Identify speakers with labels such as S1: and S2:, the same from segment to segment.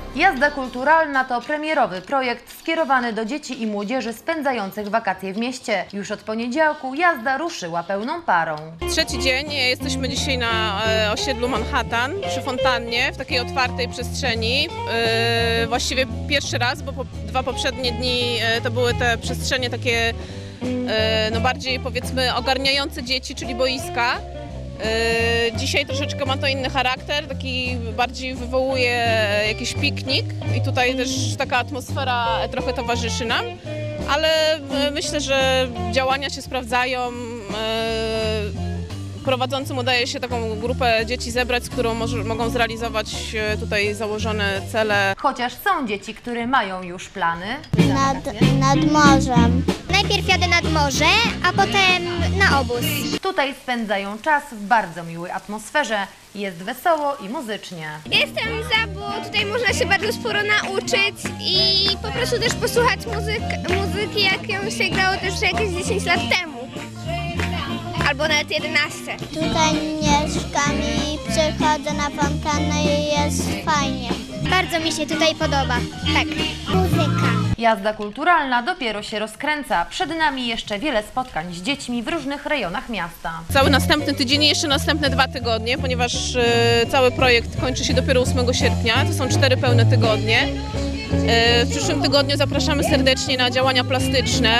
S1: Jazda kulturalna to premierowy projekt skierowany do dzieci i młodzieży spędzających wakacje w mieście. Już od poniedziałku jazda ruszyła pełną parą.
S2: Trzeci dzień, jesteśmy dzisiaj na osiedlu Manhattan przy fontannie w takiej otwartej przestrzeni. Właściwie pierwszy raz, bo dwa poprzednie dni to były te przestrzenie takie no bardziej powiedzmy ogarniające dzieci, czyli boiska. Dzisiaj troszeczkę ma to inny charakter, taki bardziej wywołuje jakiś piknik i tutaj też taka atmosfera trochę towarzyszy nam, ale myślę, że działania się sprawdzają. Prowadzącym udaje się taką grupę dzieci zebrać, z którą mogą zrealizować tutaj założone cele.
S1: Chociaż są dzieci, które mają już plany.
S3: Nad morzem.
S4: Najpierw jadę nad morze, a potem na obóz.
S1: Tutaj spędzają czas w bardzo miłej atmosferze. Jest wesoło i muzycznie.
S4: Jestem za, bo tutaj można się bardzo sporo nauczyć i po prostu też posłuchać muzyki, jak ją się grało też jakieś 10 lat temu. Albo nawet 11.
S3: Tutaj mieszkam i przychodzę na fontannę i jest fajnie.
S4: Bardzo mi się tutaj podoba. Tak. Muzyka.
S1: Jazda kulturalna dopiero się rozkręca. Przed nami jeszcze wiele spotkań z dziećmi w różnych rejonach miasta.
S2: Cały następny tydzień i jeszcze następne 2 tygodnie, ponieważ cały projekt kończy się dopiero 8 sierpnia. To są 4 pełne tygodnie. W przyszłym tygodniu zapraszamy serdecznie na działania plastyczne.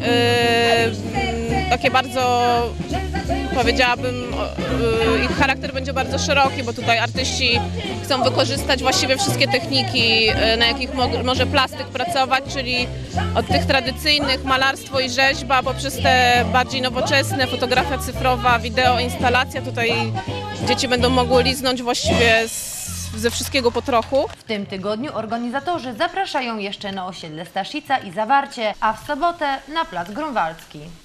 S2: Takie bardzo, powiedziałabym, ich charakter będzie bardzo szeroki, bo tutaj artyści chcą wykorzystać właściwie wszystkie techniki, na jakich może plastyk pracować, czyli od tych tradycyjnych malarstwo i rzeźba, poprzez te bardziej nowoczesne, fotografia cyfrowa, wideo, instalacja. Tutaj dzieci będą mogły liznąć właściwie ze wszystkiego po trochu.
S1: W tym tygodniu organizatorzy zapraszają jeszcze na osiedle Staszica i Zawarcie, a w sobotę na plac Grunwaldzki.